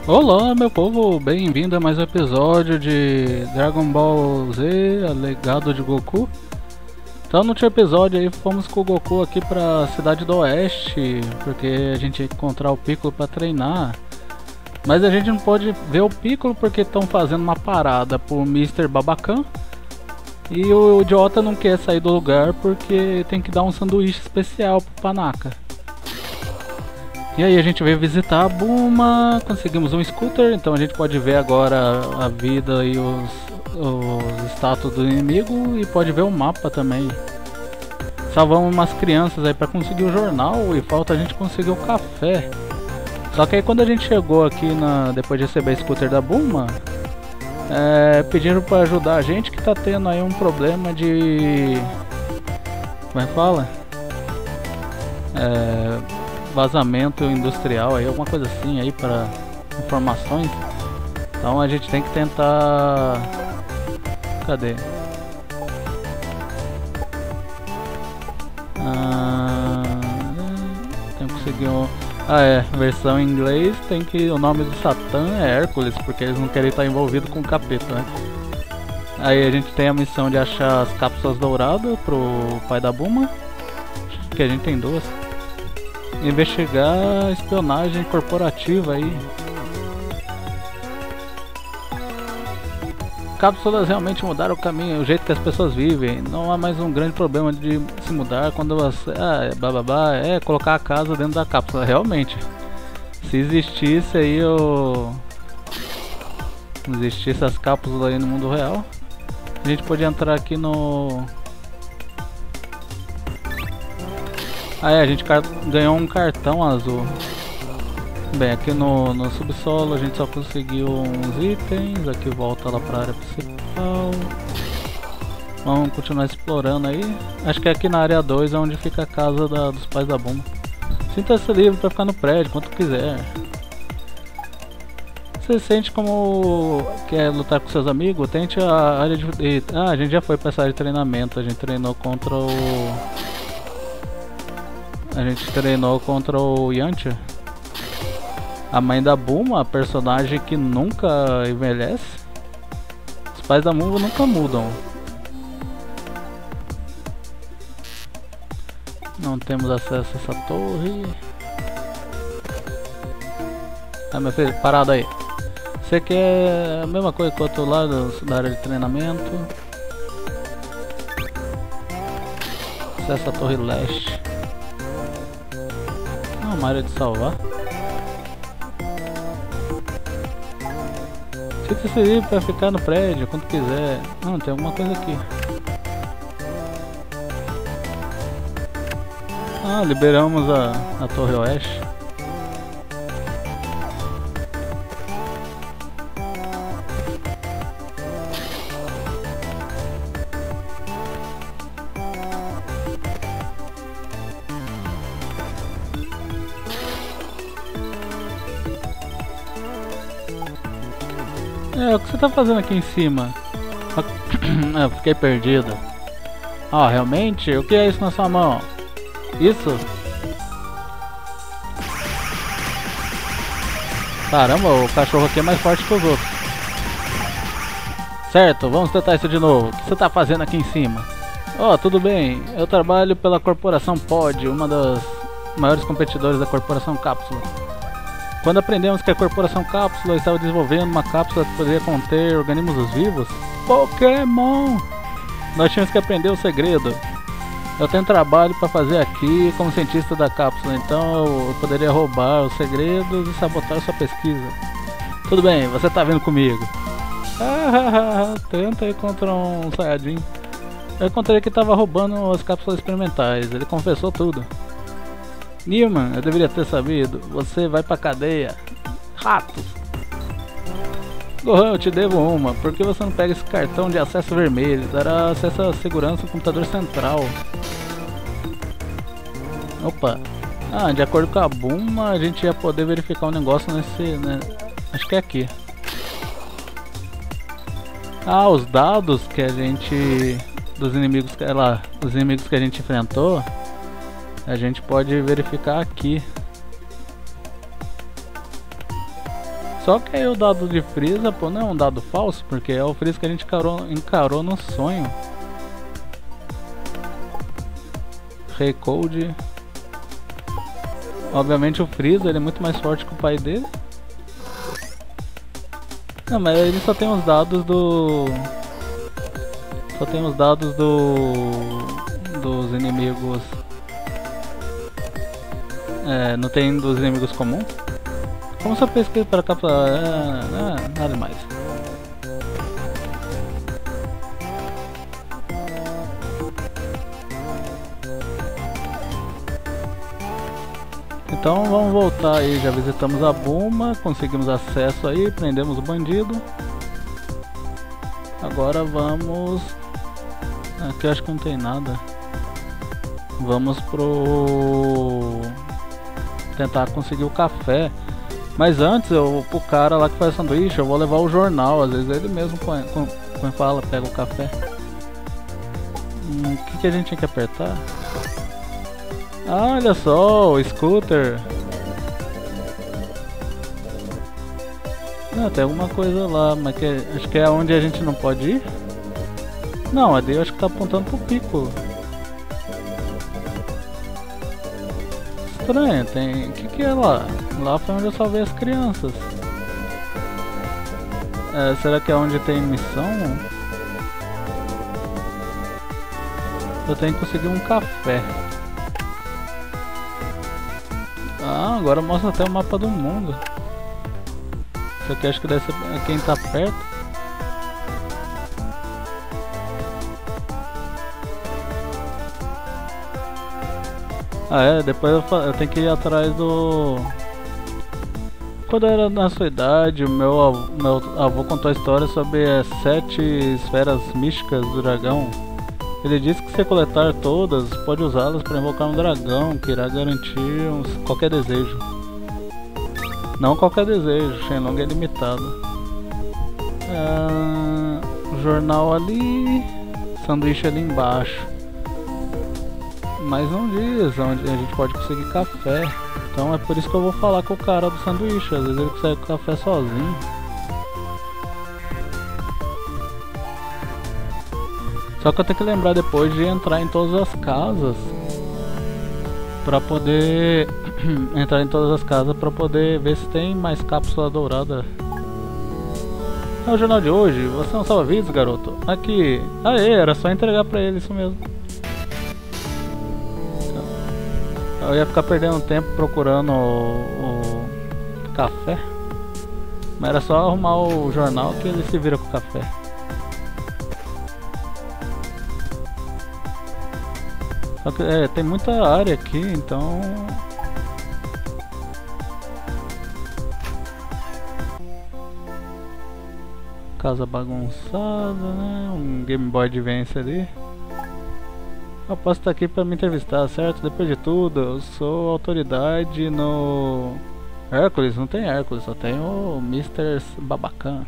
Olá, meu povo, bem-vindo a mais um episódio de Dragon Ball Z, a Legado de Goku. Então, no último episódio aí, fomos com o Goku aqui pra Cidade do Oeste, porque a gente ia encontrar o Piccolo pra treinar. Mas a gente não pode ver o Piccolo porque estão fazendo uma parada pro Mr. Babacan. E o idiota não quer sair do lugar porque tem que dar um sanduíche especial pro Panaka. E aí a gente veio visitar a Bulma, conseguimos um scooter, então a gente pode ver agora a vida e os status do inimigo e pode ver o mapa também. Salvamos umas crianças aí pra conseguir o jornal e falta a gente conseguir o café. Só que aí quando a gente chegou aqui depois de receber o scooter da Bulma, pediram pra ajudar a gente que tá tendo aí um problema de... como é que fala? Vazamento industrial aí, alguma coisa assim aí para informações. Então a gente tem que tentar... cadê? Tem que conseguir um... versão em inglês tem que... o nome do Satã é Hércules, porque eles não querem estar envolvidos com o capeta, né? Aí a gente tem a missão de achar as cápsulas douradas pro pai da Bulma, que a gente tem duas. Investigar a espionagem corporativa aí. Cápsulas realmente mudaram o caminho, o jeito que as pessoas vivem. Não há mais um grande problema de se mudar quando você... colocar a casa dentro da cápsula. Realmente, se existisse aí existisse as cápsulas aí no mundo real, a gente podia entrar aqui no... a gente ganhou um cartão azul. Bem, aqui no subsolo a gente só conseguiu uns itens. Aqui volta lá pra área principal. Vamos continuar explorando aí. Acho que aqui na área 2 é onde fica a casa dos pais da Bulma. Sinta-se livre pra ficar no prédio quanto quiser. Você sente como quer lutar com seus amigos? Tente a área de... a gente já foi pra essa área de treinamento. A gente treinou contra o Yantia, a mãe da Bulma, a personagem que nunca envelhece. Os pais da Bulma nunca mudam. Não temos acesso a essa torre. Meu filho, parado aí. Você quer a mesma coisa que o outro lado da área de treinamento. Acesso à torre leste. Uma área de salvar. Sinta-se livre para ficar no prédio quando quiser. Não, tem alguma coisa aqui. Liberamos a torre oeste. O que você tá fazendo aqui em cima? Eu fiquei perdido. Realmente? O que é isso na sua mão? Isso? Caramba, o cachorro aqui é mais forte que os outros. Certo, vamos tentar isso de novo. O que você tá fazendo aqui em cima? Tudo bem. Eu trabalho pela Corporação Pod, uma das maiores competidores da Corporação Cápsula. Quando aprendemos que a Corporação Cápsula estava desenvolvendo uma cápsula que poderia conter organismos vivos, Pokémon, nós tínhamos que aprender o segredo. Eu tenho trabalho para fazer aqui como cientista da cápsula, então eu poderia roubar os segredos e sabotar sua pesquisa. Tudo bem, você tá vindo comigo. Tenta ir contra um Saiyajin. Eu encontrei que estava roubando as cápsulas experimentais, ele confessou tudo. Newman, eu deveria ter sabido. Você vai pra cadeia. Ratos. Gohan, eu te devo uma. Por que você não pega esse cartão de acesso vermelho? Dará acesso à segurança do computador central. Opa. De acordo com a Bulma, a gente ia poder verificar um negócio nesse... acho que é aqui. Os dados que a gente... dos inimigos que a gente enfrentou... a gente pode verificar aqui. Só que aí o dado de Frieza, pô, não é um dado falso, porque é o Frieza que a gente encarou no sonho. Recode. Obviamente o Frieza, ele é muito mais forte que o pai dele. Não, mas ele só tem os dados do... Só tem os dados dos inimigos. É, não tem dos inimigos comuns. Como se eu pesquise para capturar... nada mais. Então vamos voltar aí, já visitamos a Buma, conseguimos acesso aí, prendemos o bandido. Agora vamos... Aqui eu acho que não tem nada. Vamos pro... tentar conseguir o café. Mas antes, o cara lá que faz sanduíche, eu vou levar o jornal. Às vezes ele mesmo fala, pega o café. O que a gente tinha que apertar? Ah, olha só, o scooter. Não, tem alguma coisa lá, mas acho que é onde a gente não pode ir. Não, ali eu acho que tá apontando pro pico. Estranho, tem... O que é lá? Lá foi onde eu salvei as crianças. É, será que é onde tem missão? Eu tenho que conseguir um café. Ah, agora mostra até o mapa do mundo. Isso aqui acho que deve ser quem tá perto. Ah é, depois eu tenho que ir atrás do... Quando eu era na sua idade, o meu avô contou a história sobre as 7 esferas místicas do dragão. Ele disse que se coletar todas, pode usá-las para invocar um dragão que irá garantir qualquer desejo. Não qualquer desejo, Shenlong é limitado. Jornal ali, sanduíche ali embaixo. Mas não diz onde a gente pode conseguir café. Então é por isso que eu vou falar com o cara do sanduíche. Às vezes ele consegue café sozinho. Só que eu tenho que lembrar depois de entrar em todas as casas pra poder entrar em todas as casas pra poder ver se tem mais cápsula dourada. É o jornal de hoje. Você não salva-vidas, garoto? Aqui. Aê, era só entregar pra ele, isso mesmo. Eu ia ficar perdendo tempo procurando o café. Mas era só arrumar o jornal que ele se vira com o café. Só que tem muita área aqui, então... Casa bagunçada, né? Um Game Boy Advance ali. Eu posso estar aqui para me entrevistar, certo? Depois de tudo, eu sou autoridade no... Hércules? Não tem Hércules, só tem o Mr. Babacan.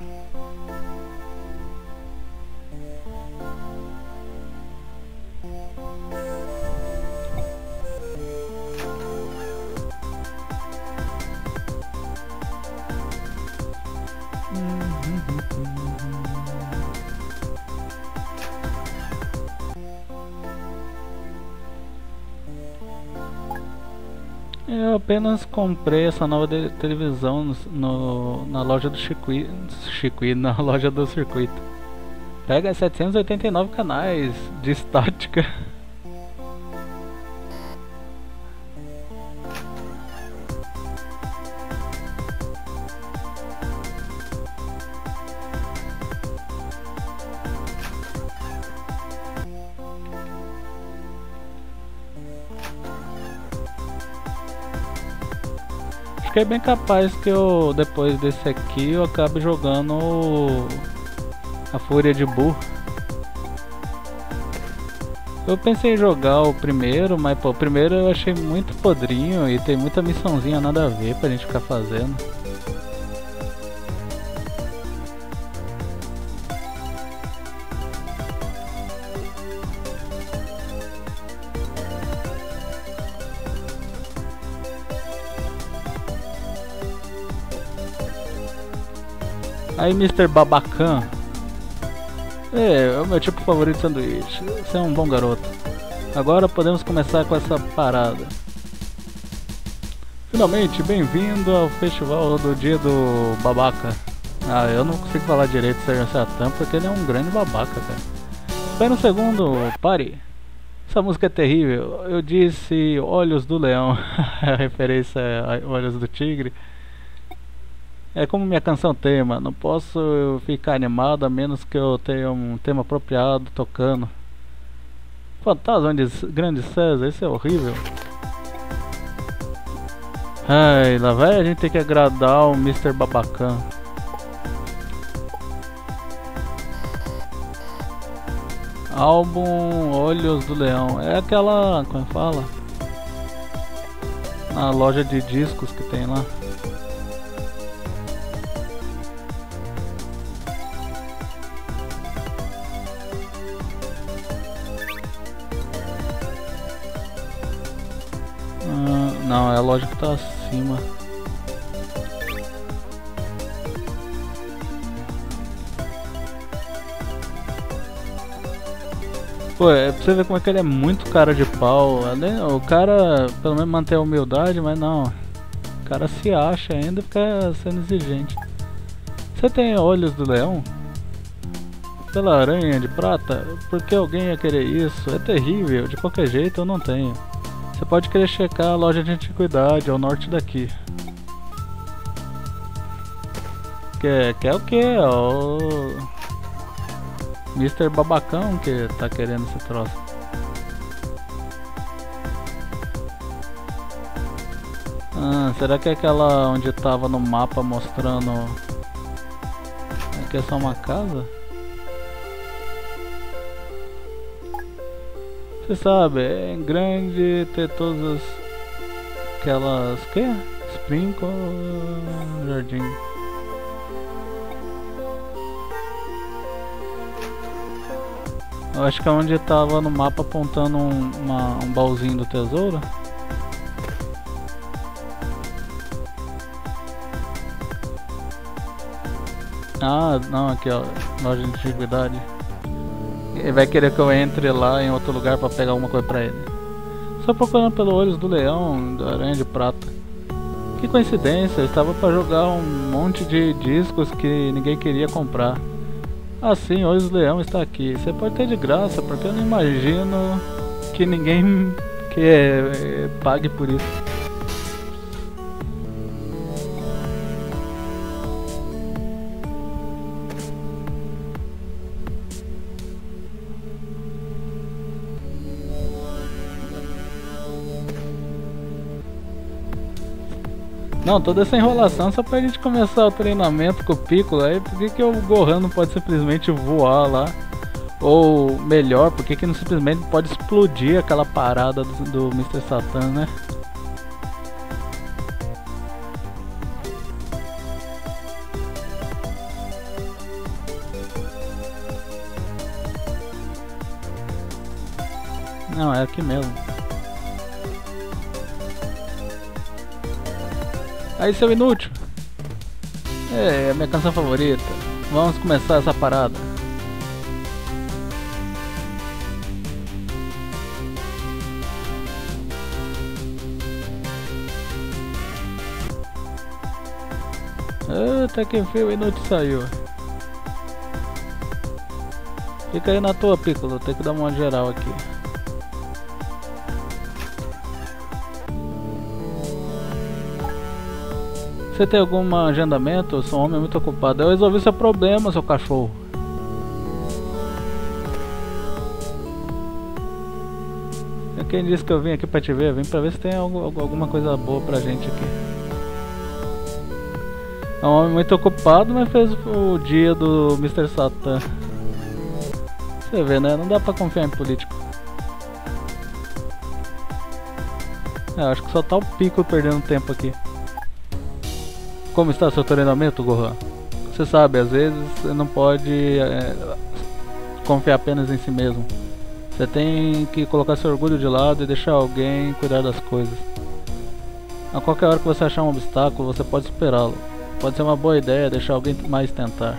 Eu apenas comprei essa nova televisão na loja do Chiquito, na loja do circuito. Pega 789 canais de estática. Acho que é bem capaz que eu, depois desse aqui, eu acabe jogando a Fúria de Buu. Eu pensei em jogar o primeiro, mas pô, o primeiro eu achei muito podrinho e tem muita missãozinha nada a ver pra gente ficar fazendo. Aí, Mr. Babacan. É o meu tipo favorito de sanduíche. Você é um bom garoto. Agora podemos começar com essa parada. Finalmente, bem-vindo ao festival do dia do babaca. Ah, eu não consigo falar direito do Sr. Satan porque ele é um grande babaca, cara. Espera um segundo, pare. Essa música é terrível. Eu disse Olhos do Leão. A referência a Olhos do Tigre. É como minha canção tema. Não posso ficar animado a menos que eu tenha um tema apropriado tocando. Fantasma de Grande César, isso é horrível. Ai, lá vai a gente ter que agradar o Mr. Babacan. Álbum Olhos do Leão. É aquela, como fala? Na loja de discos que tem lá. Não, é a loja que tá acima. Pô, é pra você ver como é que ele é muito cara de pau. O cara, pelo menos mantém a humildade, mas não. O cara se acha ainda e fica sendo exigente. Você tem Olhos do Leão? Pela aranha de prata? Por que alguém ia querer isso? É terrível, de qualquer jeito eu não tenho. Você pode querer checar a loja de antiguidade ao norte daqui. Quer o que? É o Mr. Babacão que tá querendo esse troço. Será que é aquela onde tava no mapa mostrando que é só uma casa? Você sabe, é grande, ter todas aquelas... que? Sprinkle... jardim. Eu acho que é onde tava no mapa apontando um baúzinho do tesouro. Ah, não, aqui ó, loja de antiguidade. Ele vai querer que eu entre lá em outro lugar pra pegar alguma coisa pra ele. Só procurando pelo Olhos do Leão, da Aranha de Prata. Que coincidência, eu estava pra jogar um monte de discos que ninguém queria comprar. Ah sim, Olhos do Leão está aqui. Você pode ter de graça, porque eu não imagino que ninguém pague por isso. Não, toda essa enrolação só pra gente começar o treinamento com o Piccolo. Aí por que o Gohan não pode simplesmente voar lá? Ou melhor, por que não simplesmente pode explodir aquela parada do Mr. Satan, né? Não, é aqui mesmo. Aí, seu inútil. É a minha canção favorita. Vamos começar essa parada. Até que enfim o inútil saiu. Fica aí na tua, Piccolo. Tem que dar uma geral aqui. Você tem algum agendamento? Eu sou um homem muito ocupado. Eu resolvi seu problema, seu cachorro. Quem disse que eu vim aqui pra te ver? Eu vim pra ver se tem alguma coisa boa pra gente aqui. É um homem muito ocupado, mas fez o dia do Mr. Satan. Você vê, né? Não dá pra confiar em político. Acho que só tá o Piccolo perdendo tempo aqui. Como está seu treinamento, Gohan? Você sabe, às vezes você não pode confiar apenas em si mesmo. Você tem que colocar seu orgulho de lado e deixar alguém cuidar das coisas. A qualquer hora que você achar um obstáculo, você pode superá-lo. Pode ser uma boa ideia deixar alguém mais tentar.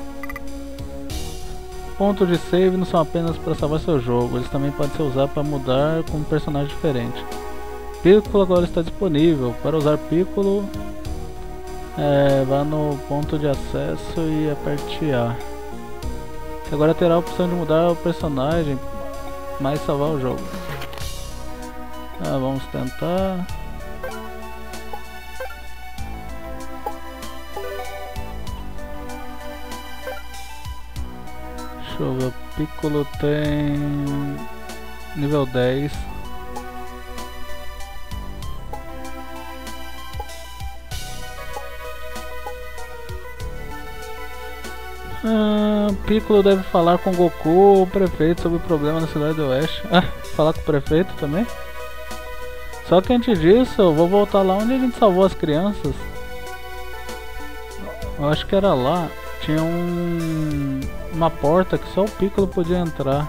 Pontos de save não são apenas para salvar seu jogo, eles também podem ser usados para mudar com um personagem diferente. Piccolo agora está disponível. Para usar Piccolo, vá no ponto de acesso e aperte A. Você agora terá a opção de mudar o personagem, mas salvar o jogo. Vamos tentar. Deixa eu ver, o Piccolo tem nível 10. Piccolo deve falar com Goku, o prefeito, sobre o problema na cidade do oeste. Falar com o prefeito também? Só que antes disso, eu vou voltar lá onde a gente salvou as crianças. Eu acho que era lá. Tinha uma porta que só o Piccolo podia entrar.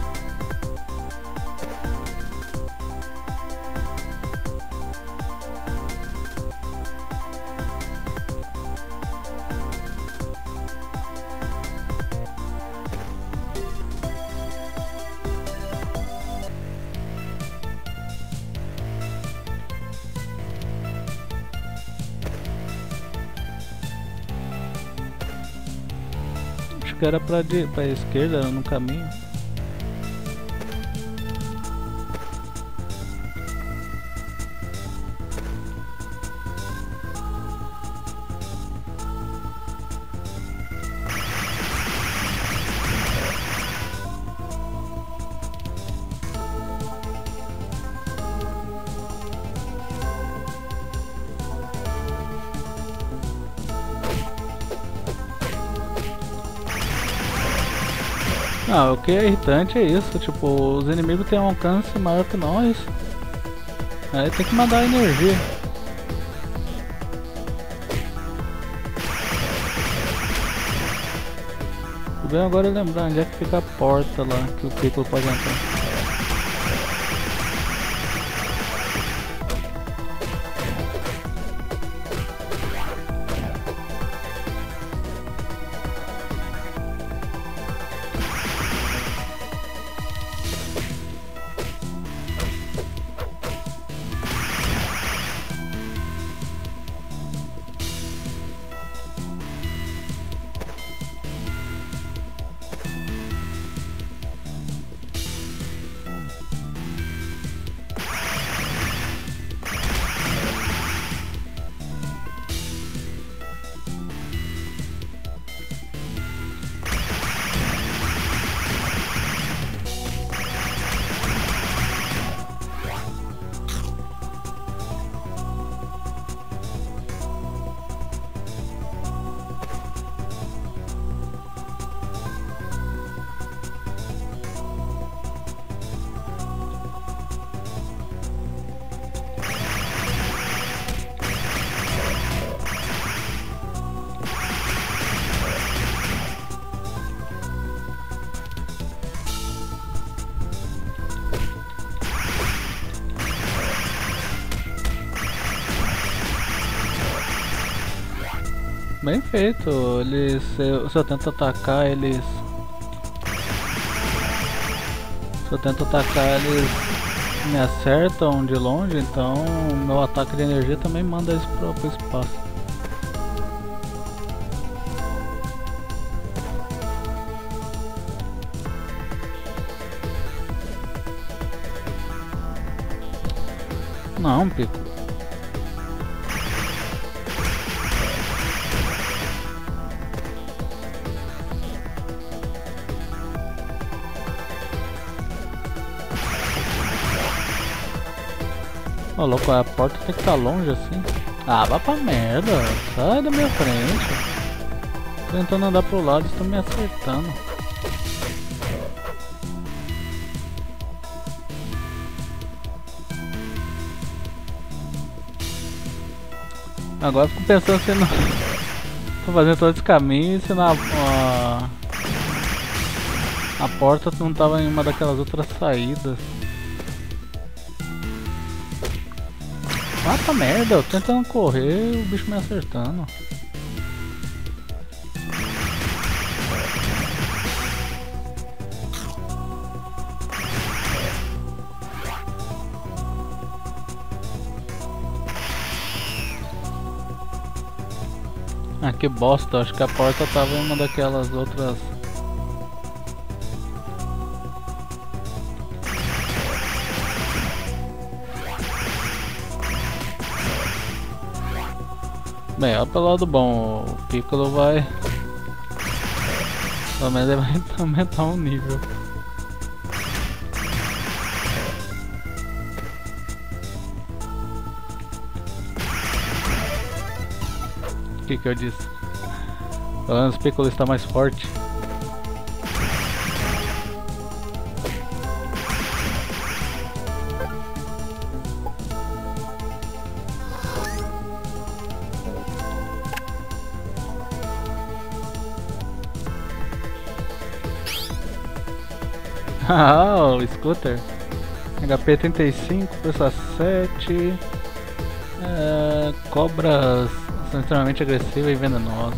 Acho que era pra esquerda, era no caminho. O que é irritante é isso, tipo, os inimigos têm um alcance maior que nós. Aí tem que mandar energia. O bem agora é lembrar onde é que fica a porta lá que o Piccolo pode entrar. Bem feito, se eu tento atacar eles. Se eu tento atacar eles me acertam de longe, então meu ataque de energia também manda eles pro espaço. Não, Pico. Ô louco, a porta tem que estar longe assim. Vá pra merda, sai da minha frente. Tô tentando andar pro lado e estão me acertando. Agora eu fico pensando se não. Tô fazendo todo esse caminho e se a porta não tava em uma daquelas outras saídas. Pra merda, eu tentando correr e o bicho me acertando. Ah, que bosta, acho que a porta tava em uma daquelas outras. Bem, olha pelo lado bom, o Piccolo vai. Pelo menos ele vai aumentar um nível. O que eu disse? Pelo menos o Piccolo está mais forte. Ah, o Scooter. HP 35, força 7. Cobras são extremamente agressivas e venenosas.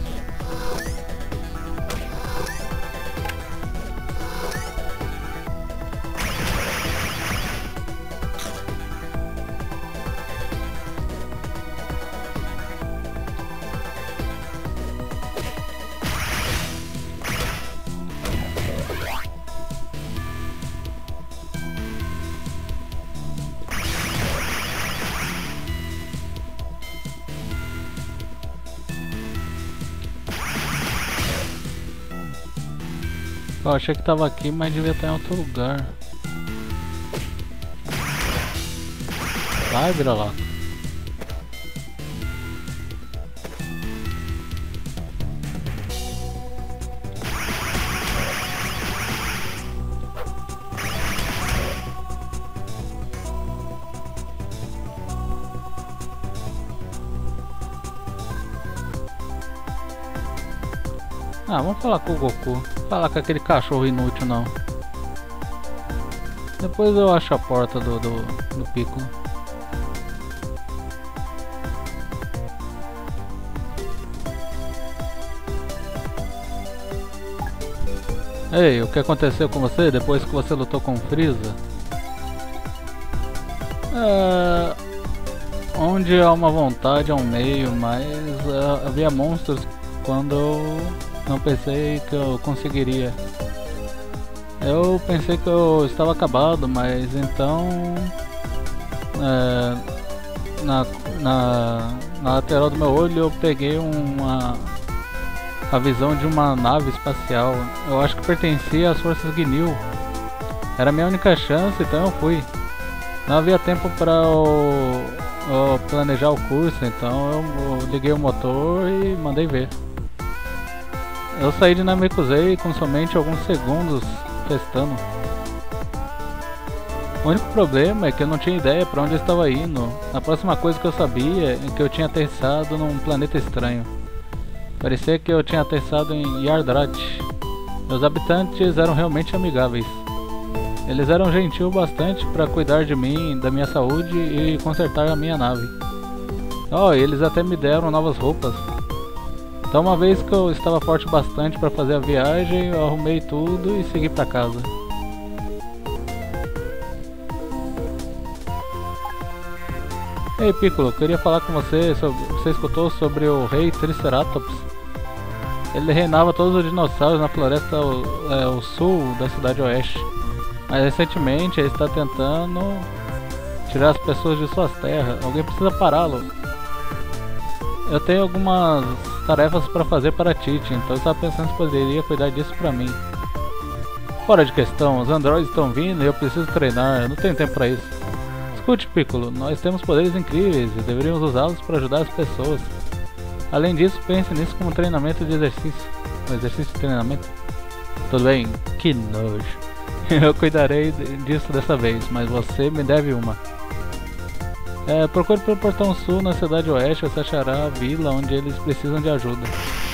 Eu achei que tava aqui, mas devia estar em outro lugar. Vai, vira lá. Ah, vamos falar com o Goku. Falar com aquele cachorro inútil não. Depois eu acho a porta do Piccolo. Ei, o que aconteceu com você depois que você lutou com o Frieza? Onde há uma vontade há um meio, mas havia monstros quando eu não pensei que eu conseguiria. Eu pensei que eu estava acabado, mas então na lateral do meu olho eu peguei a visão de uma nave espacial. Eu acho que pertencia às forças Ginyu. Era a minha única chance, então eu fui. Não havia tempo para eu planejar o curso, então eu liguei o motor e mandei ver. Eu saí de Namekusei com somente alguns segundos testando. O único problema é que eu não tinha ideia para onde eu estava indo. A próxima coisa que eu sabia é que eu tinha aterrissado num planeta estranho. Parecia que eu tinha aterrissado em Yardrat. Meus habitantes eram realmente amigáveis. Eles eram gentil bastante para cuidar de mim, da minha saúde e consertar a minha nave. Oh, eles até me deram novas roupas. Então, uma vez que eu estava forte bastante para fazer a viagem, eu arrumei tudo e segui para casa. Ei Piccolo, queria falar com você sobre... Você escutou sobre o rei Triceratops? Ele reinava todos os dinossauros na floresta ao sul da cidade oeste. Mas recentemente ele está tentando tirar as pessoas de suas terras. Alguém precisa pará-lo. Eu tenho algumas tarefas para fazer para Tite, então eu estava pensando se poderia cuidar disso para mim. Fora de questão, os androides estão vindo e eu preciso treinar, eu não tenho tempo para isso. Escute Piccolo, nós temos poderes incríveis e deveríamos usá-los para ajudar as pessoas. Além disso, pense nisso como treinamento de exercício. Um exercício de treinamento? Tudo bem? Que nojo. Eu cuidarei disso dessa vez, mas você me deve uma. Procure pelo Portão Sul na Cidade Oeste, você achará a vila onde eles precisam de ajuda.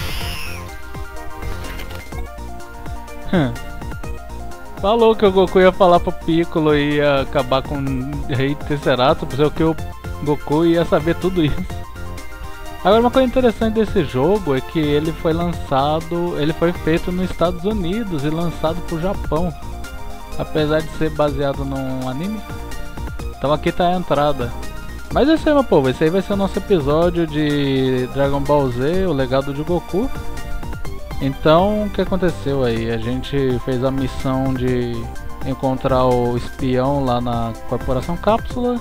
Falou que o Goku ia falar pro Piccolo e ia acabar com o Rei Triceratops, é o que o Goku ia saber tudo isso. Agora, uma coisa interessante desse jogo é que ele foi feito nos Estados Unidos e lançado pro Japão, apesar de ser baseado num anime. Então aqui tá a entrada. Mas é isso aí, meu povo, esse aí vai ser o nosso episódio de Dragon Ball Z, o legado de Goku. Então, o que aconteceu aí? A gente fez a missão de encontrar o espião lá na Corporação Cápsula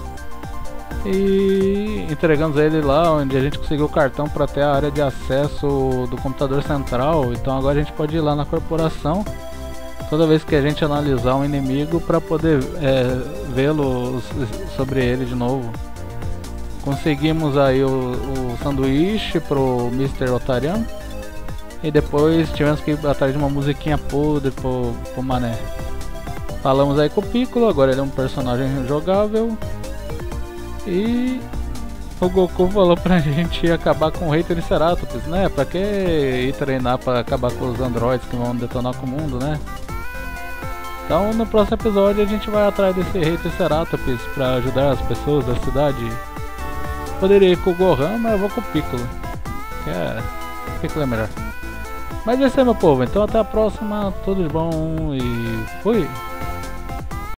e entregamos ele lá, onde a gente conseguiu o cartão para ter a área de acesso do computador central. Então agora a gente pode ir lá na corporação toda vez que a gente analisar um inimigo para poder vê-lo sobre ele de novo. Conseguimos aí o sanduíche pro Mr. Otarian e depois tivemos que ir atrás de uma musiquinha podre pro Mané. Falamos aí com o Piccolo, agora ele é um personagem jogável. E o Goku falou pra gente ir acabar com o Rei Triceratops, né? Pra que ir treinar pra acabar com os androides que vão detonar com o mundo, né? Então no próximo episódio a gente vai atrás desse Rei Triceratops pra ajudar as pessoas da cidade. Poderia ir com o Gohan, mas eu vou com o Piccolo, que o Piccolo é melhor. Mas é isso aí, meu povo, então até a próxima, tudo de bom e fui!